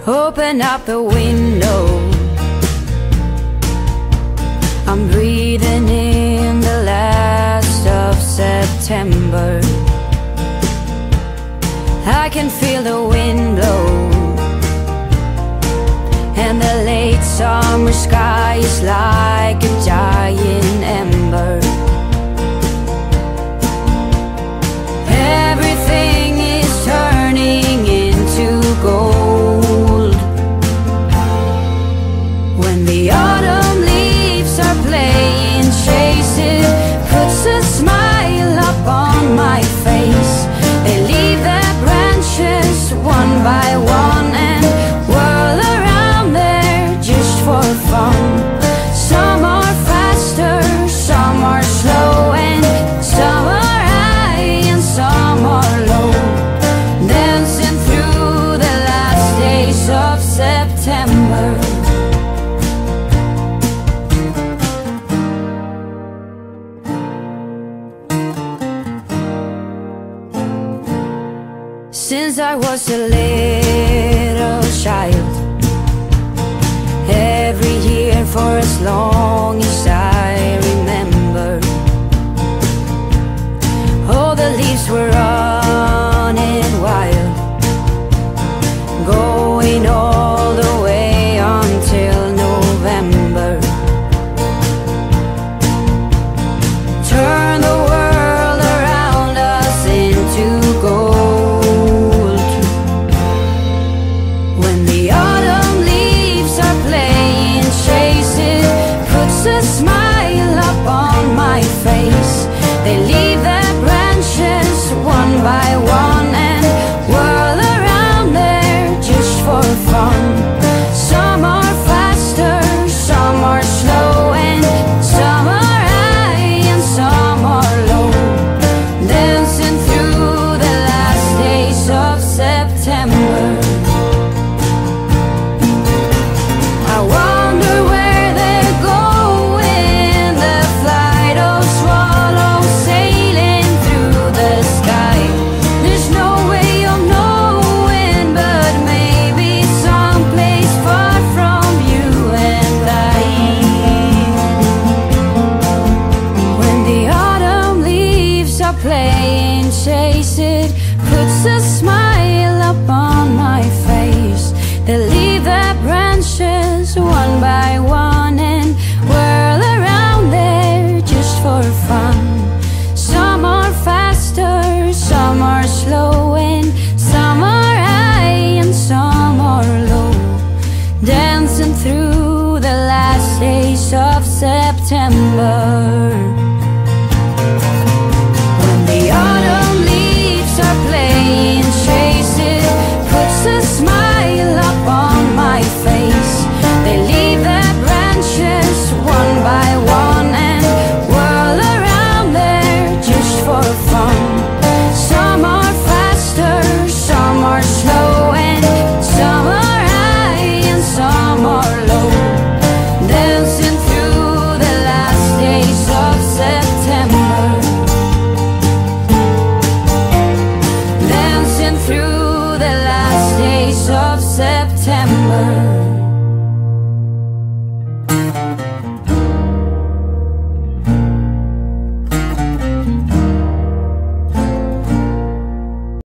Open up the window, I'm breathing in the last of September. I can feel the wind blow, and the late summer sky is like a giant ember. Everything is turning into gold. When the autumn leaves are playing chase, it puts a smile up on my face. They leave their branches one by one and whirl around there just for fun. Some are faster, some are slow, and some are high and some are low, dancing through the last days of September. Since I was a little child, every year for as long as I remember, all the leaves were running wild, going all the way until November. Turn the world around us into gold. When the autumn leaves are playing chase, it puts a smile up on my face. They leave their branches one by one and whirl around there just for fun. Some are faster, some are slow, and some are high and some are low, dancing through the last days of September. I wonder where they're going, the flight of swallows sailing through the sky. There's no way of knowing, but maybe someplace far from you and I. When the autumn leaves are playing chase, it puts a smile up on my face. They leave their branches one by one and whirl around there just for fun. Some are faster, some are slow, and some are high and some are low, dancing through the last days of September. When the autumn leaves are playing chase, it puts a smile up on my face. They leave their branches one by one and whirl around there just for fun. Some are faster, some are slow, and some are high and some are low, dancing through the last days of September. Dancing through the last days of September.